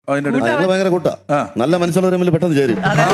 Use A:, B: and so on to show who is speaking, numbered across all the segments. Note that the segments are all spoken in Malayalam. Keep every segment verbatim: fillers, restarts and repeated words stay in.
A: ഭയങ്കര കൂട്ടാ. നല്ല മനസ്സുള്ളവർ തമ്മിൽ പെട്ടെന്ന് ചേരും,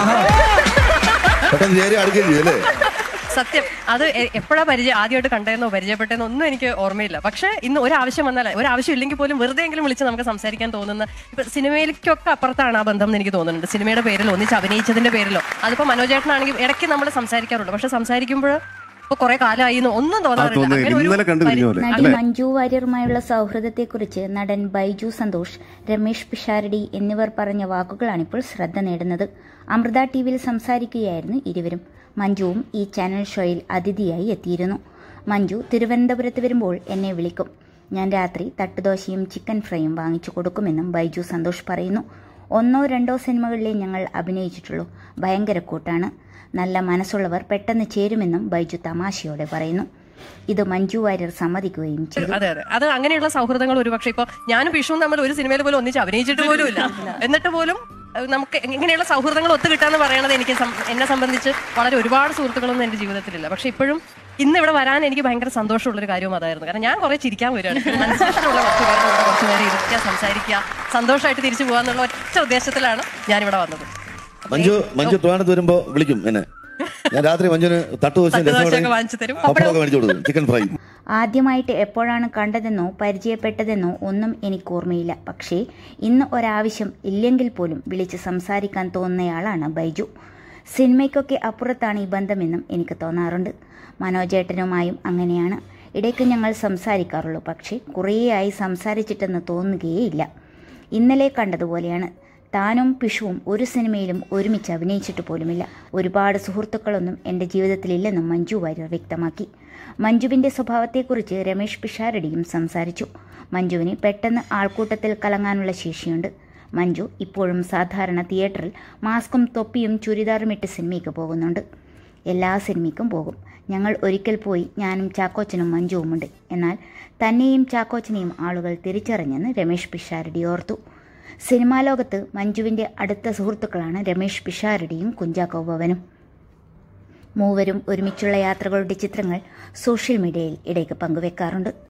A: പെട്ടെന്ന് ചേരി അടുക്കുകയും ചെയ്യും അല്ലേ?
B: സത്യം. അത് എപ്പോഴാ പരിചയം ആദ്യമായിട്ട് കണ്ടതെന്നോ പരിചയപ്പെട്ടെന്നോ ഒന്നും എനിക്ക് ഓർമ്മയില്ല. പക്ഷേ ഇന്ന് ഒരാവശ്യം വന്നാൽ, ഒരാവശ്യം ഇല്ലെങ്കിൽ പോലും വെറുതെ എങ്കിലും വിളിച്ച് നമുക്ക് സംസാരിക്കാൻ തോന്നുന്ന, ഇപ്പൊ സിനിമയിലേക്കൊക്കെ അപ്പുറത്താണ് ആ ബന്ധം എന്ന് എനിക്ക് തോന്നുന്നുണ്ട്. സിനിമയുടെ പേരിലോ ഒന്നിച്ച് അഭിനയിച്ചതിന്റെ പേരിലോ. അതിപ്പോ മനോജേട്ടനാണെങ്കിൽ ഇടയ്ക്ക് നമ്മൾ സംസാരിക്കാറുണ്ട്, പക്ഷെ സംസാരിക്കുമ്പോൾ ഇപ്പൊ കുറെ കാലമായി ഒന്നും തോന്നാറില്ല.
C: നടി മഞ്ജു വാര്യറുമായുള്ള സൗഹൃദത്തെക്കുറിച്ച് നടൻ ബൈജു സന്തോഷ്, രമേഷ് പിഷാരടി എന്നിവർ പറഞ്ഞ വാക്കുകളാണിപ്പോൾ ശ്രദ്ധ നേടുന്നത്. അമൃത ടി വിയിൽ സംസാരിക്കുകയായിരുന്നു ഇരുവരും. മഞ്ജുവും ഈ ചാനൽ ഷോയിൽ അതിഥിയായി എത്തിയിരുന്നു. മഞ്ജു തിരുവനന്തപുരത്ത് വരുമ്പോൾ എന്നെ വിളിക്കും. ഞാൻ രാത്രി തട്ടുദോശയും ചിക്കൻ ഫ്രൈയും വാങ്ങിച്ചു കൊടുക്കുമെന്നും ബൈജു സന്തോഷ് പറയുന്നു. ഒന്നോ രണ്ടോ സിനിമകളിലേ ഞങ്ങൾ അഭിനയിച്ചിട്ടുള്ളൂ. ഭയങ്കര കൂട്ടാണ്. നല്ല മനസ്സുള്ളവർ പെട്ടെന്ന് ചേരുമെന്നും ബൈജു തമാശയോടെ പറയുന്നു. ഇത് മഞ്ജു വാര്യർ സമ്മതിക്കുകയും ചെയ്തു.
B: അതെ അതെ അത് അങ്ങനെയുള്ള സൗഹൃദങ്ങൾ ഒരുപക്ഷെ ഇപ്പൊ ഞാനും പിഷുവും നമ്മൾ ഒരു സിനിമയിൽ പോലും ഒന്നിച്ച് അഭിനയിച്ചിട്ട് പോലും ഇല്ല. എന്നിട്ട് പോലും നമുക്ക് ഇങ്ങനെയുള്ള സൗഹൃദങ്ങൾ ഒത്തുകിട്ടാന്ന് പറയുന്നത് എനിക്ക് എന്നെ സംബന്ധിച്ച് വളരെ ഒരുപാട് സുഹൃത്തുക്കളൊന്നും എന്റെ ജീവിതത്തിലില്ല. പക്ഷെ ഇപ്പോഴും ഇന്ന് ഇവിടെ വരാൻ എനിക്ക് ഭയങ്കര സന്തോഷമുള്ളൊരു കാര്യവും അതായിരുന്നു. കാരണം ഞാൻ കുറെ ചിരിക്കാൻ വരികയാണ്. മനസ്സിലുള്ള കുറച്ച് പേരുടെ കൂടെ കുറച്ച് നേരം ഇരിക്കുക, സംസാരിക്കുക, സന്തോഷമായിട്ട് തിരിച്ചു പോകാന്നുള്ള ഒറ്റ ഉദ്ദേശത്തിലാണ് ഞാനിവിടെ വന്നത്.
A: മഞ്ജു മഞ്ജു ട്രിവാൻഡ്രത്ത് വരുമ്പോ വിളിക്കും എന്നെ. ഞാൻ രാത്രി മഞ്ജുവിന് തട്ടുദോശയൊക്കെ വാങ്ങിച്ചു തരും, പപ്പടമൊക്കെ മേടിച്ചു കൊടുക്കും, ചിക്കൻ ഫ്രൈ.
C: ആദ്യമായിട്ട് എപ്പോഴാണ് കണ്ടതെന്നോ പരിചയപ്പെട്ടതെന്നോ ഒന്നും എനിക്ക് ഓർമ്മയില്ല. പക്ഷേ ഇന്ന് ഒരാവശ്യം ഇല്ലെങ്കിൽ പോലും വിളിച്ച് സംസാരിക്കാൻ തോന്നുന്നയാളാണ് ബൈജു. സിനിമയ്ക്കൊക്കെ അപ്പുറത്താണ് ഈ ബന്ധമെന്നും എനിക്ക് തോന്നാറുണ്ട്. മനോജേട്ടനുമായും അങ്ങനെയാണ്. ഇടയ്ക്ക് ഞങ്ങൾ സംസാരിക്കാറുള്ളൂ. പക്ഷേ കുറേയായി സംസാരിച്ചിട്ടെന്ന് തോന്നുകയേയില്ല. ഇന്നലെ കണ്ടതുപോലെയാണ്. താനും പിഷുവും ഒരു സിനിമയിലും ഒരുമിച്ച് അഭിനയിച്ചിട്ട് പോലുമില്ല. ഒരുപാട് സുഹൃത്തുക്കളൊന്നും എൻ്റെ ജീവിതത്തിലില്ലെന്നും മഞ്ജു വാര്യർ വ്യക്തമാക്കി. മഞ്ജുവിൻ്റെ സ്വഭാവത്തെക്കുറിച്ച് രമേഷ് പിഷാരടിയും സംസാരിച്ചു. മഞ്ജുവിന് പെട്ടെന്ന് ആൾക്കൂട്ടത്തിൽ കലങ്ങാനുള്ള ശേഷിയുണ്ട്. മഞ്ജു ഇപ്പോഴും സാധാരണ തിയേറ്ററിൽ മാസ്കും തൊപ്പിയും ചുരിദാറുമിട്ട് സിനിമയ്ക്ക് പോകുന്നുണ്ട്. എല്ലാ സിനിമയ്ക്കും പോകും. ഞങ്ങൾ ഒരിക്കൽ പോയി, ഞാനും ചാക്കോച്ചനും മഞ്ജുവുമുണ്ട്. എന്നാൽ തന്നെയും ചാക്കോച്ചനെയും ആളുകൾ തിരിച്ചറിഞ്ഞെന്ന് രമേഷ് പിഷാരടി ഓർത്തു. സിനിമാ ലോകത്ത് മഞ്ജുവിൻ്റെ അടുത്ത സുഹൃത്തുക്കളാണ് രമേഷ് പിഷാരടിയും കുഞ്ചാക്കോ ബോബനും. മൂവരും ഒരുമിച്ചുള്ള യാത്രകളുടെ ചിത്രങ്ങൾ സോഷ്യൽ മീഡിയയിൽ ഇടയ്ക്ക് പങ്കുവെക്കാറുണ്ട്.